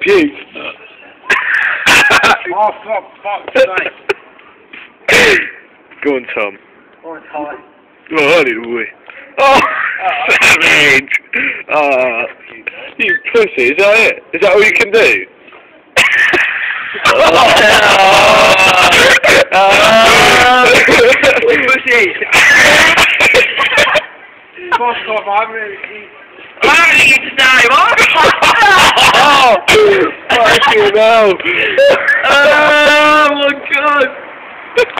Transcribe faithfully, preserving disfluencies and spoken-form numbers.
puke. Oh, for fuck's sake. Go on, Tom. Oh, it's hard. Oh, little boy. Oh, savage! Oh, you pussy, is that it? Is that all you can do? Pussy! Fuck off, I'm really... I'm having it today, what? Oh! Fucking hell! Oh my god!